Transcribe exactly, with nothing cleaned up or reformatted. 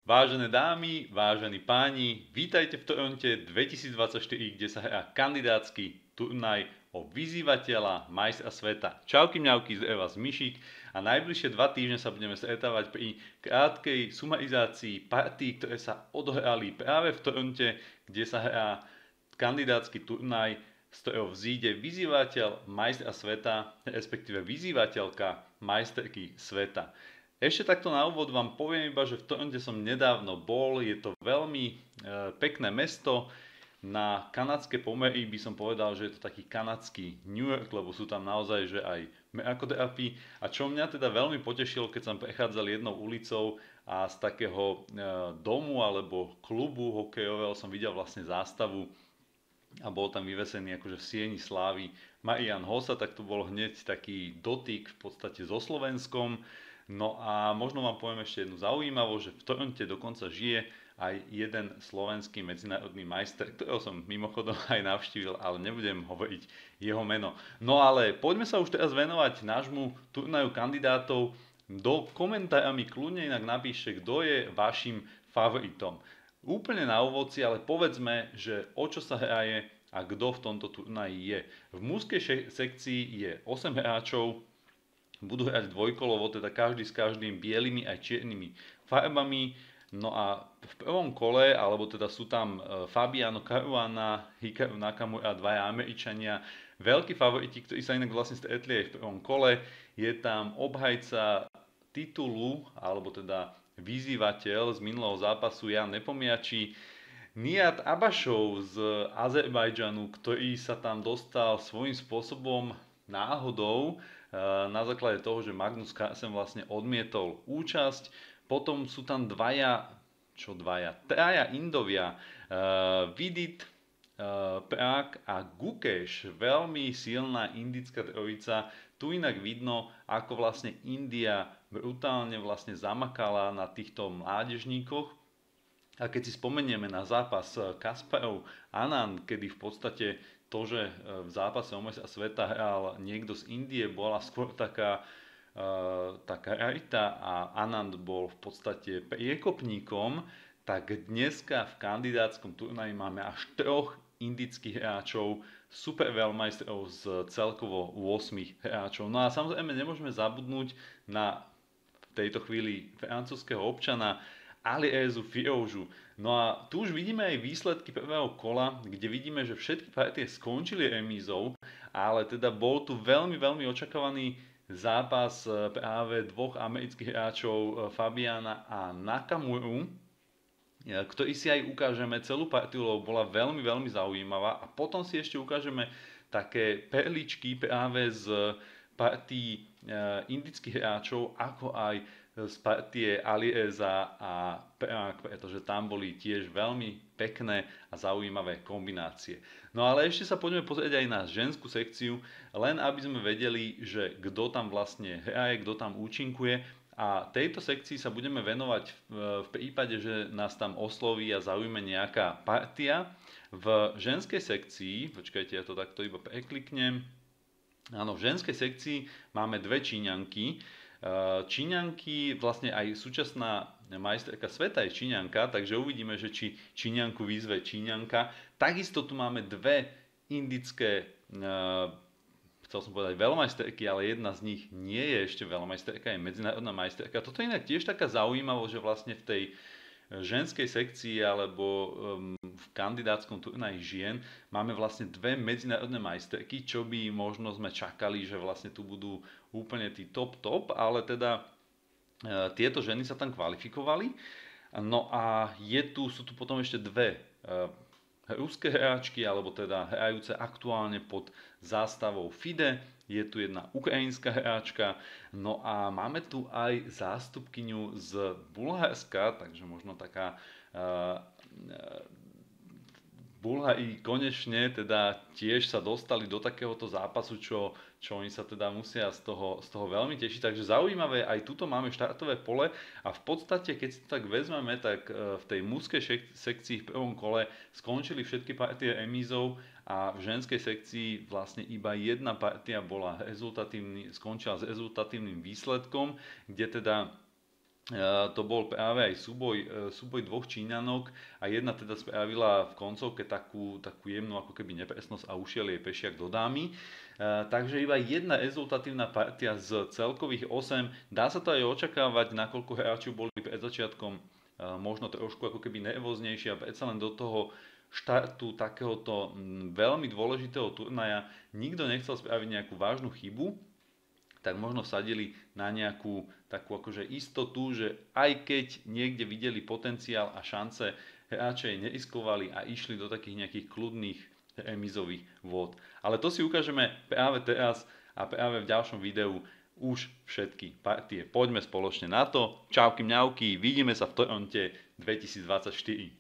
Vážené dámy, vážení páni, vítajte v Toronte dvetisícdvadsaťštyri, kde sa hrá kandidátsky turnaj o vyzývateľa majstra sveta. Čauky mňauky, z vás Myšík a najbližšie dva týždne sa budeme stretávať pri krátkej sumarizácii partí, ktoré sa odohrali práve v Toronte, kde sa hrá kandidátsky turnaj, z ktorého vzíde vyzývateľ majstra sveta, respektíve vyzývateľka majsterky sveta. Ešte takto na úvod vám poviem iba, že v Toronte som nedávno bol, je to veľmi e, pekné mesto, na kanadské pomery by som povedal, že je to taký kanadský New York, lebo sú tam naozaj že aj mrakodrapy. A čo mňa teda veľmi potešilo, keď som prechádzal jednou ulicou a z takého e, domu alebo klubu hokejového som videl vlastne zástavu a bol tam vyvesený akože v sieni slávy Marian Hossa, tak to bol hneď taký dotyk v podstate so Slovenskom. No a možno vám poviem ešte jednu zaujímavosť, že v Toronte dokonca žije aj jeden slovenský medzinárodný majster, ktorého som mimochodom aj navštívil, ale nebudem hovoriť jeho meno. No ale poďme sa už teraz venovať nášmu turnaju kandidátov. Do komentárami kľudne inak napíšte, kto je vašim favoritom. Úplne na úvod si ale povedzme, že o čo sa hraje a kto v tomto turnaji je. V mužskej sekcii je osem hráčov, budú hrať dvojkolovo, teda každý s každým bielými aj čiernymi farbami. No a v prvom kole, alebo teda sú tam Fabiano Caruana, Hikaru Nakamura, dvaja Američania, veľkí favoriti, ktorí sa inak vlastne stretli aj v prvom kole. Je tam obhajca titulu, alebo teda vyzývateľ z minulého zápasu Jan Nepomiači, Nihat Abašov z Azerbajdžanu, ktorý sa tam dostal svojím spôsobom náhodou, na základe toho, že Magnus Carlsen vlastne odmietol účasť. Potom sú tam dvaja, čo dvaja, traja Indovia, uh, Vidit, uh, Prák a Gukesh, veľmi silná indická trojica. Tu inak vidno, ako vlastne India brutálne vlastne zamakala na týchto mládežníkoch. A keď si spomenieme na zápas Kasparov Anand, kedy v podstate to, že v zápase o majstra sveta hral niekto z Indie, bola skôr taká, uh, taká rarita a Anand bol v podstate priekopníkom, tak dneska v kandidátskom turnaji máme až troch indických hráčov, super veľmajstrov z celkovo osem hráčov. No a samozrejme nemôžeme zabudnúť na v tejto chvíli francúzskeho občana Alireza Firouzu. No a tu už vidíme aj výsledky prvého kola, kde vidíme, že všetky partie skončili remízou, ale teda bol tu veľmi, veľmi očakávaný zápas práve dvoch amerických hráčov Fabiana a Nakamuru, ktorý si aj ukážeme celú partiu, lebo bola veľmi, veľmi zaujímavá. A potom si ešte ukážeme také perličky práve z partí indických hráčov, ako aj z partie Alireza a Prák, pretože tam boli tiež veľmi pekné a zaujímavé kombinácie. No ale ešte sa poďme pozrieť aj na ženskú sekciu, len aby sme vedeli, že kto tam vlastne hraje, kto tam účinkuje. A tejto sekcii sa budeme venovať v prípade, že nás tam osloví a zaujme nejaká partia. V ženskej sekcii, počkajte, ja to takto iba prekliknem. Áno, v ženskej sekcii máme dve Číňanky. Číňanky, vlastne aj súčasná majsterka sveta je Číňanka, takže uvidíme, že či Číňanku vyzve Číňanka. Takisto tu máme dve indické, chcel som povedať veľmajsterky, ale jedna z nich nie je ešte veľmajsterka, je medzinárodná majsterka. Toto je inak tiež taká zaujímavosť, že vlastne v tej ženskej sekcii alebo v kandidátskom turnaji žien máme vlastne dve medzinárodné majsterky, čo by možno sme čakali, že vlastne tu budú úplne tí top top, ale teda e, tieto ženy sa tam kvalifikovali. No a je tu, sú tu potom ešte dve e, ruské hráčky, alebo teda hrajúce aktuálne pod zástavou FIDE. Je tu jedna ukrajinská hráčka, no a máme tu aj zástupkyňu z Bulharska, takže možno taká uh, Bulhári konečne teda tiež sa dostali do takéhoto zápasu, čo, čo oni sa teda musia z toho, z toho veľmi tešiť. Takže zaujímavé, aj tuto máme štartové pole a v podstate, keď si to tak vezmeme, tak v tej mužskej sekcii v prvom kole skončili všetky partie remízou a v ženskej sekcii vlastne iba jedna partia bola rezultatívny, skončila s rezultatívnym výsledkom, kde teda to bol práve aj súboj, súboj dvoch Číňanok a jedna teda spravila v koncovke takú, takú jemnú ako keby nepresnosť a ušiel jej pešiak do dámy. Takže iba jedna rezultatívna partia z celkových osem. Dá sa to aj očakávať, nakoľko hráči boli pred začiatkom možno trošku ako keby nervóznejší a predsa len do toho štartu takéhoto veľmi dôležitého turnaja nikto nechcel spraviť nejakú vážnu chybu, tak možno vsadili na nejakú takú akože istotu, že aj keď niekde videli potenciál a šance, radšej neriskovali a išli do takých nejakých kľudných remizových vôd. Ale to si ukážeme práve teraz a práve v ďalšom videu už všetky partie. Poďme spoločne na to. Čauky mňauky, vidíme sa v Toronte dvetisícdvadsaťštyri.